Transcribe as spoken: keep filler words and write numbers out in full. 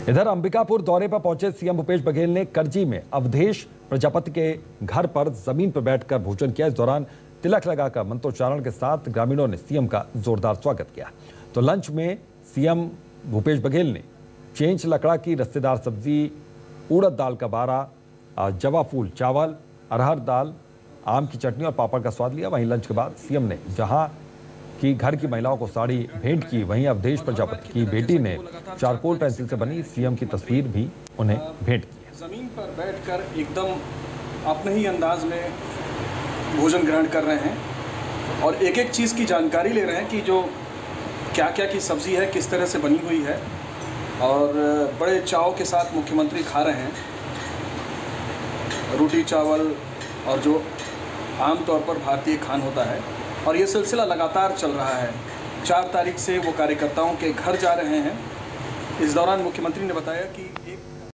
इधर अंबिकापुर दौरे पर पहुंचे सीएम भूपेश बघेल ने करजी में अवधेश प्रजापति के घर पर जमीन पर बैठकर भोजन किया। इस दौरान तिलक लगाकर मंत्रोच्चारण के साथ ग्रामीणों ने सीएम का जोरदार स्वागत किया। तो लंच में सीएम भूपेश बघेल ने चेंच लकड़ा की रस्तेदार सब्जी, उड़द दाल का बारा, जवा फूल चावल, अरहर दाल, आम की चटनी और पापड़ का स्वाद लिया। वहीं लंच के बाद सीएम ने जहां कि घर की महिलाओं को साड़ी भेंट की, वहीं अवधेश प्रजापति की बेटी ने चारकोल पेंसिल से बनी सीएम की तस्वीर भी उन्हें भेंट की। जमीन पर बैठकर एकदम अपने ही अंदाज में भोजन ग्रहण कर रहे हैं और एक एक चीज़ की जानकारी ले रहे हैं कि जो क्या क्या की सब्जी है, किस तरह से बनी हुई है, और बड़े चाव के साथ मुख्यमंत्री खा रहे हैं रोटी चावल और जो आमतौर पर भारतीय खान होता है। और ये सिलसिला लगातार चल रहा है। चार तारीख से वो कार्यकर्ताओं के घर जा रहे हैं। इस दौरान मुख्यमंत्री ने बताया कि एक